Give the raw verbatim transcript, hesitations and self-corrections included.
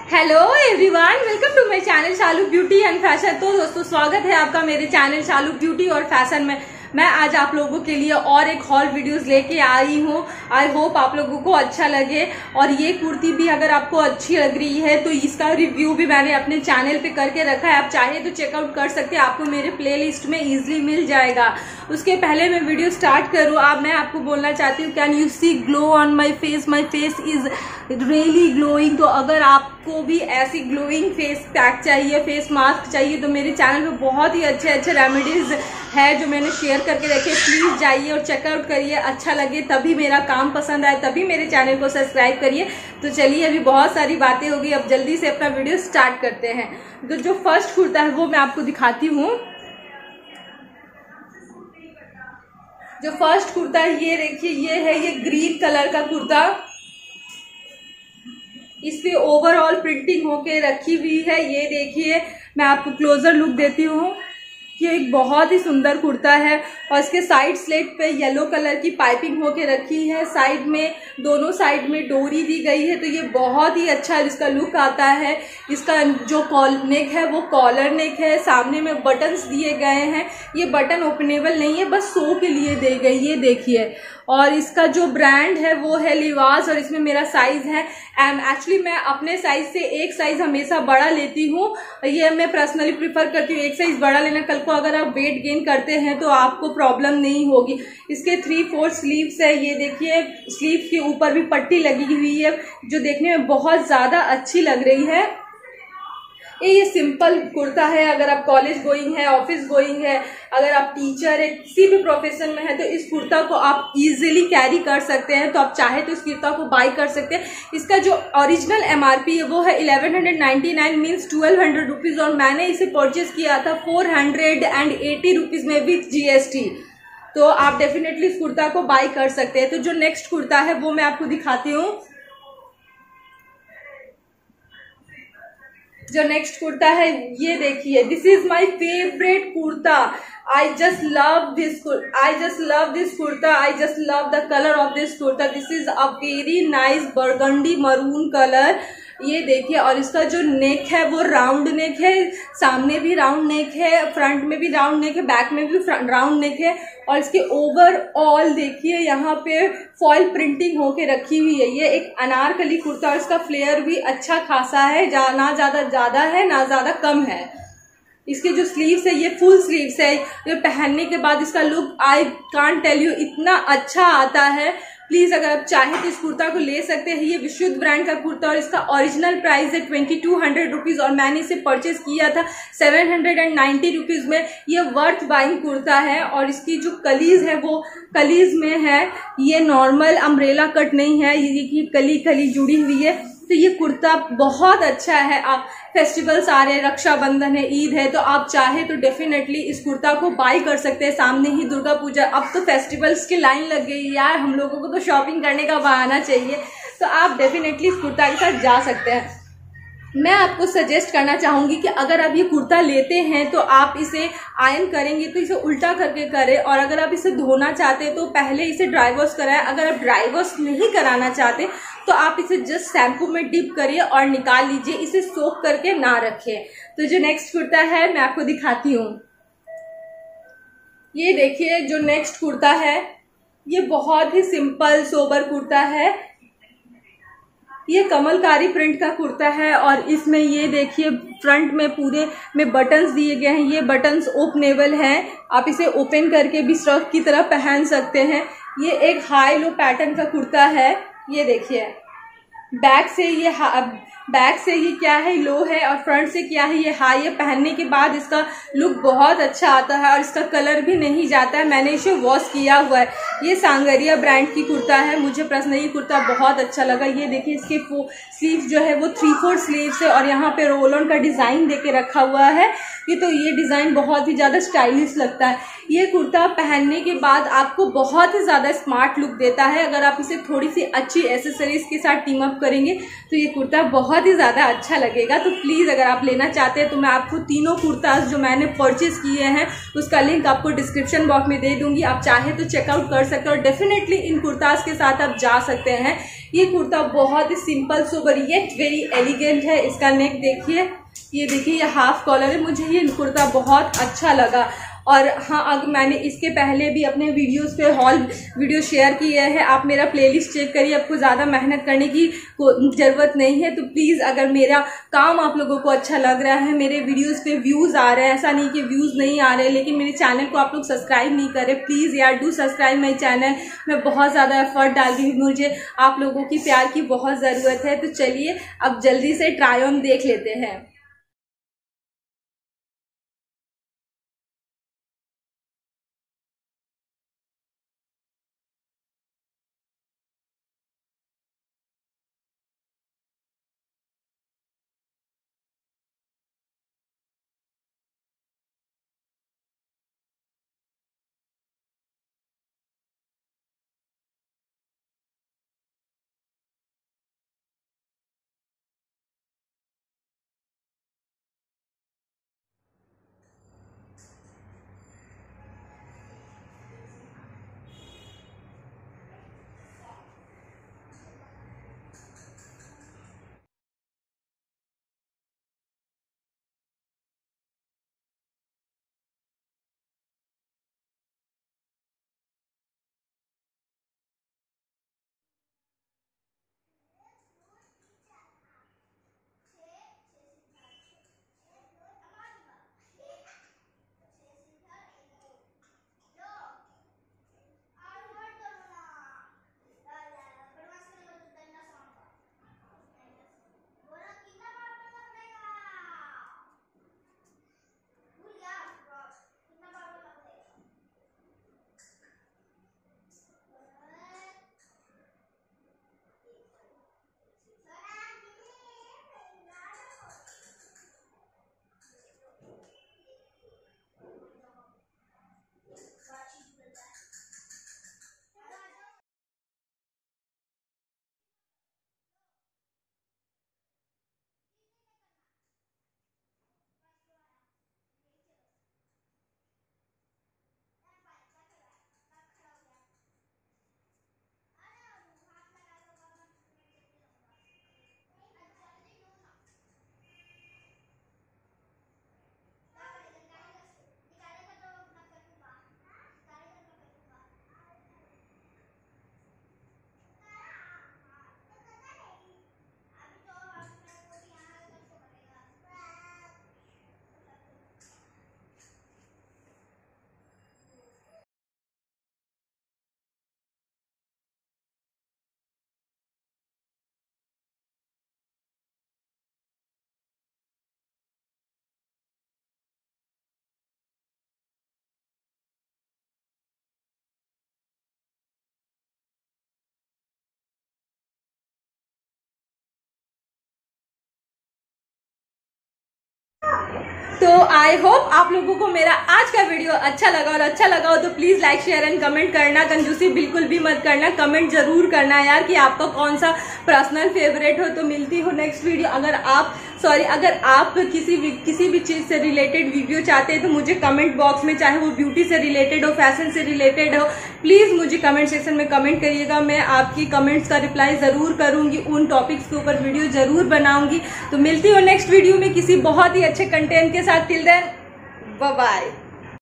Hello everyone, welcome to my channel Shalu beauty and fashion. तो दोस्तों स्वागत है आपका मेरे चैनल शालू ब्यूटी और फैशन में। मैं आज आप लोगों के लिए और एक हॉल वीडियोस लेके आई हूँ। आई होप आप लोगों को अच्छा लगे। और ये कुर्ती भी अगर आपको अच्छी लग रही है तो इसका रिव्यू भी मैंने अपने चैनल पे करके रखा है, आप चाहे तो चेकआउट कर सकते हैं, आपको मेरे प्लेलिस्ट में इजीली मिल जाएगा। उसके पहले मैं वीडियो स्टार्ट करूँ, अब मैं आपको बोलना चाहती हूँ, can you see glow on my face, my face is really glowing. तो अगर आपको भी ऐसी ग्लोइंग फेस पैक चाहिए, फेस मास्क चाहिए, तो मेरे चैनल पे बहुत ही अच्छे अच्छे रेमेडीज है जो मैंने शेयर करके रखे। प्लीज जाइए और चेकआउट करिए, अच्छा लगे तभी, मेरा काम पसंद आए तभी मेरे चैनल को सब्सक्राइब करिए। तो चलिए, अभी बहुत सारी बातें हो गई, अब जल्दी से अपना वीडियो स्टार्ट करते हैं। तो जो फर्स्ट कुर्ता है वो मैं आपको दिखाती हूँ। जो फर्स्ट कुर्ता है ये देखिए, ये है ये ग्रीन कलर का कुर्ता। इस पे ओवरऑल प्रिंटिंग होके रखी हुई है। ये देखिए, मैं आपको क्लोजर लुक देती हूँ। ये एक बहुत ही सुंदर कुर्ता है और इसके साइड स्लेट पे येलो कलर की पाइपिंग होके रखी है। साइड में, दोनों साइड में डोरी दी गई है, तो ये बहुत ही अच्छा इसका लुक आता है। इसका जो कॉल नेक है वो कॉलर नेक है। सामने में बटन्स दिए गए हैं। ये बटन ओपनेबल नहीं है, बस शो के लिए दे गई, ये देखिए। और इसका जो ब्रांड है वो है लिवास और इसमें मेरा साइज है एम। एक्चुअली मैं अपने साइज से एक साइज हमेशा बड़ा लेती हूँ, ये मैं पर्सनली प्रिफर करती हूँ एक साइज बड़ा लेना। कल को अगर आप वेट गेन करते हैं तो आपको प्रॉब्लम नहीं होगी। इसके थ्री फोर्थ स्लीव्स है, ये देखिए। स्लीव के ऊपर भी पट्टी लगी हुई है जो देखने में बहुत ज्यादा अच्छी लग रही है। ये ये सिंपल कुर्ता है, अगर आप कॉलेज गोइंग है, ऑफिस गोइंग है, अगर आप टीचर है, किसी भी प्रोफेशन में है, तो इस कुर्ता को आप इजीली कैरी कर सकते हैं। तो आप चाहे तो इस कुर्ता को बाय कर सकते हैं। इसका जो ओरिजिनल एमआरपी है वो है eleven hundred ninety nine means twelve hundred rupees और मैंने इसे परचेज किया था four hundred and eighty rupees में विथ जीएसटी। तो आप डेफिनेटली इस कुर्ता को बाय कर सकते हैं। तो जो नेक्स्ट कुर्ता है वो मैं आपको दिखाती हूँ। जो नेक्स्ट कुर्ता है ये देखिए, this is my favourite kurta. I just love this I just love this kurta I just love the colour of this kurta. This is a very nice burgundy maroon colour, ये देखिए। और इसका जो नेक है वो राउंड नेक है, सामने भी राउंड नेक है, फ्रंट में भी राउंड नेक है, बैक में भी राउंड नेक है। और इसके ओवरऑल देखिए यहाँ पे फॉइल प्रिंटिंग होके रखी हुई है। ये एक अनारकली कुर्ता और इसका फ्लेयर भी अच्छा खासा है, जा, ना ज्यादा ज्यादा है ना ज्यादा कम है। इसके जो स्लीव्स है ये फुल स्लीव्स है। ये पहनने के बाद इसका look I can't tell you इतना अच्छा आता है। प्लीज अगर आप चाहें तो इस कुर्ता को ले सकते हैं। ये विशुद्ध ब्रांड का कुर्ता और इसका ओरिजिनल प्राइस है ट्वेंटी टू हंड्रेड रुपीज और मैंने इसे परचेज किया था seven hundred and ninety rupees में। ये वर्थ बाइंग कुर्ता है और इसकी जो कलीज है वो कलीज में है, ये नॉर्मल अम्ब्रेला कट नहीं है, ये कली कली जुड़ी हुई है। तो ये कुर्ता बहुत अच्छा है। आप फेस्टिवल्स आ रहे हैं, रक्षाबंधन है, ईद है, तो आप चाहे तो डेफिनेटली इस कुर्ता को बाय कर सकते हैं। सामने ही दुर्गा पूजा, अब तो फेस्टिवल्स की लाइन लग गई यार, हम लोगों को तो शॉपिंग करने का बहाना चाहिए। तो आप डेफिनेटली इस कुर्ता के साथ जा सकते हैं। मैं आपको सजेस्ट करना चाहूंगी कि अगर आप ये कुर्ता लेते हैं तो आप इसे आयरन करेंगे तो इसे उल्टा करके करें, और अगर आप इसे धोना चाहते हैं तो पहले इसे ड्राई वॉश कराएं। अगर आप ड्राई वॉश नहीं कराना चाहते तो आप इसे जस्ट शैम्पू में डिप करिए और निकाल लीजिए, इसे सोक करके ना रखें। तो जो नेक्स्ट कुर्ता है मैं आपको दिखाती हूँ। ये देखिए, जो नेक्स्ट कुर्ता है ये बहुत ही सिंपल सोबर कुर्ता है। ये कमलकारी प्रिंट का कुर्ता है और इसमें ये देखिए फ्रंट में पूरे में बटन्स दिए गए हैं। ये बटन्स ओपनेबल हैं, आप इसे ओपन करके भी स्टफ की तरह पहन सकते हैं। ये एक हाई लो पैटर्न का कुर्ता है, ये देखिए। बैक से ये बैक से ये क्या है, लो है, और फ्रंट से क्या है, ये हाई है। पहनने के बाद इसका लुक बहुत अच्छा आता है और इसका कलर भी नहीं जाता है। मैंने इसे वॉश किया हुआ है। ये सांगरिया ब्रांड की कुर्ता है, मुझे पर्सनली कुर्ता बहुत अच्छा लगा। ये देखिए, इसके स्लीव जो है वो थ्री फोर स्लीव्स है और यहाँ पे रोल ऑन का डिजाइन देके रखा हुआ है। ये तो ये डिजाइन बहुत ही ज्यादा स्टाइलिश लगता है। ये कुर्ता पहनने के बाद आपको बहुत ही ज्यादा स्मार्ट लुक देता है। अगर आप इसे थोड़ी सी अच्छी एसेसरीज के साथ टीम अप करेंगे तो ये कुर्ता बहुत बहुत ही ज़्यादा अच्छा लगेगा। तो प्लीज़ अगर आप लेना चाहते हैं तो मैं आपको तीनों कुर्ताज जो मैंने परचेज़ किए हैं उसका लिंक आपको डिस्क्रिप्शन बॉक्स में दे दूंगी, आप चाहे तो चेकआउट कर सकते हो और डेफिनेटली इन कुर्ताज के साथ आप जा सकते हैं। ये कुर्ता बहुत ही simple sober yet very elegant है। इसका नेक देखिए, ये देखिए ये हाफ कॉलर है। मुझे ये कुर्ता बहुत अच्छा लगा। और हाँ, अगर मैंने इसके पहले भी अपने वीडियोस पे हॉल वीडियो शेयर किए हैं, आप मेरा प्लेलिस्ट चेक करिए, आपको ज़्यादा मेहनत करने की ज़रूरत नहीं है। तो प्लीज़ अगर मेरा काम आप लोगों को अच्छा लग रहा है, मेरे वीडियोस पे व्यूज़ आ रहे हैं, ऐसा नहीं कि व्यूज़ नहीं आ रहे लेकिन मेरे चैनल को आप लोग सब्सक्राइब नहीं करें, प्लीज़ यार डू सब्सक्राइब माई चैनल। मैं बहुत ज़्यादा एफर्ट डाल रही हूँ, मुझे आप लोगों की प्यार की बहुत ज़रूरत है। तो चलिए अब जल्दी से ट्राई ऑन देख लेते हैं। तो आई होप आप लोगों को मेरा आज का वीडियो अच्छा लगा, और अच्छा लगा हो तो please like share and comment करना। कंजूसी बिल्कुल भी मत करना, कमेंट जरूर करना यार कि आपका कौन सा पर्सनल फेवरेट हो। तो मिलती हो नेक्स्ट वीडियो। अगर आप सॉरी अगर आप किसी भी किसी भी चीज से रिलेटेड वीडियो चाहते हैं तो मुझे कमेंट बॉक्स में, चाहे वो ब्यूटी से रिलेटेड हो, फैशन से रिलेटेड हो, प्लीज मुझे कमेंट सेक्शन में कमेंट करिएगा। मैं आपकी कमेंट्स का रिप्लाई जरूर करूंगी, उन टॉपिक्स के ऊपर वीडियो जरूर बनाऊंगी। तो मिलती हो नेक्स्ट वीडियो में किसी बहुत ही अच्छे कंटेंट के साथ। Till then bye bye.